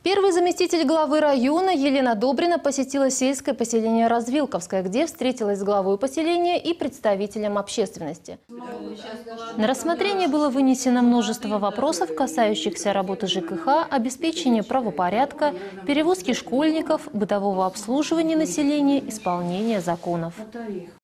Первый заместитель главы района Елена Добрина посетила сельское поселение Развилковское, где встретилась с главой поселения и представителем общественности. На рассмотрение было вынесено множество вопросов, касающихся работы ЖКХ, обеспечения правопорядка, перевозки школьников, бытового обслуживания населения, исполнения законов.